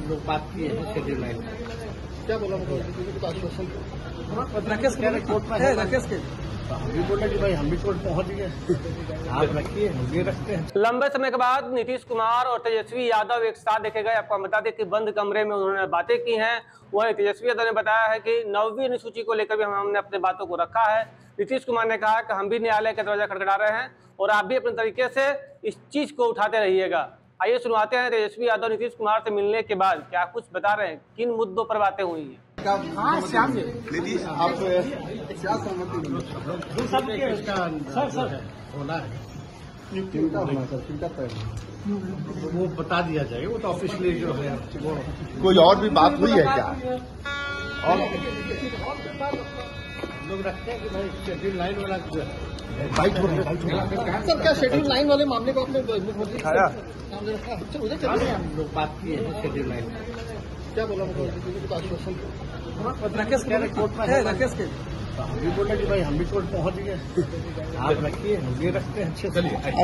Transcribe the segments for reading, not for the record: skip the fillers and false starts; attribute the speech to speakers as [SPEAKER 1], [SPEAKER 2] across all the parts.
[SPEAKER 1] हम लोग बात किए हैं शेड्यूल लाइन।
[SPEAKER 2] क्या बोला मतलब आश्वासन
[SPEAKER 1] राकेश के हम भी बोले कि भाई हम भी कोर्ट पहुंच गए, आप रखिए हम भी रखते हैं।
[SPEAKER 3] लंबे समय के बाद नीतीश कुमार और तेजस्वी यादव एक साथ देखे गए। आपको बता दें कि बंद कमरे में उन्होंने बातें की हैं। वहीं तेजस्वी यादव ने बताया है कि 9वीं अनुसूची को लेकर भी हमने अपने बातों को रखा है। नीतीश कुमार ने कहा कि हम भी न्यायालय का दरवाजा खटखटा रहे हैं और आप भी अपने तरीके से इस चीज को उठाते रहिएगा। आइए सुनवाते हैं तेजस्वी यादव नीतीश कुमार से मिलने के बाद क्या कुछ बता रहे हैं, किन मुद्दों पर बातें हुई हैं।
[SPEAKER 2] नीतीश आप क्या सहमति
[SPEAKER 1] होना है
[SPEAKER 2] चिंता होना सर, चिंता
[SPEAKER 1] वो बता दिया जाएगा, वो तो ऑफिशियली जो है वो।
[SPEAKER 2] कोई और भी बात हुई है क्या?
[SPEAKER 1] और लोग रखते हैं कि भाई शेड्यूल लाइन वाला
[SPEAKER 2] बाइट हो रहा
[SPEAKER 4] सर, क्या शेड्यूल लाइन वाले मामले को आपने मुख्यमंत्री
[SPEAKER 2] उठाया?
[SPEAKER 4] उधर चलिए।
[SPEAKER 1] हम लोग बात किए हैं शेड्यूल लाइन।
[SPEAKER 4] क्या बोला मतलब आश्वासन
[SPEAKER 1] राकेश के हम भी बोले कि भाई हम भी कोर्ट पहुंच गए, आप रखिए हम भी रखते हैं अच्छे से।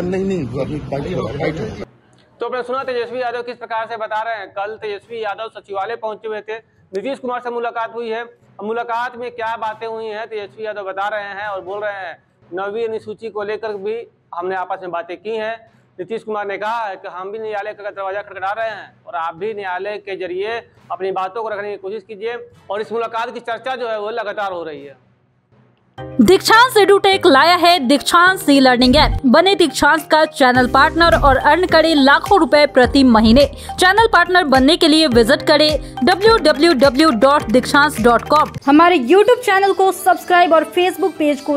[SPEAKER 2] नहीं
[SPEAKER 3] तो आपने सुना तेजस्वी यादव किस प्रकार से बता रहे हैं। कल तेजस्वी यादव सचिवालय पहुंचे हुए थे, नीतीश कुमार से मुलाकात हुई है। मुलाकात में क्या बातें हुई हैं तेजस्वी यादव बता रहे हैं और बोल रहे हैं 9वीं अनुसूची को लेकर भी हमने आपस में बातें की हैं। नीतीश कुमार ने कहा है कि हम भी न्यायालय का दरवाजा खटखटा रहे हैं और आप भी न्यायालय के जरिए अपनी बातों को रखने की कोशिश कीजिए। और इस मुलाकात की चर्चा जो है वो लगातार हो रही है।
[SPEAKER 5] दीक्षांत एडुटेक लाया है दीक्षांत ई लर्निंग ऐप। बने दीक्षांत का चैनल पार्टनर और अर्न करें लाखों रुपए प्रति महीने। चैनल पार्टनर बनने के लिए विजिट करें www.dikshant.com। हमारे YouTube चैनल को सब्सक्राइब और Facebook पेज को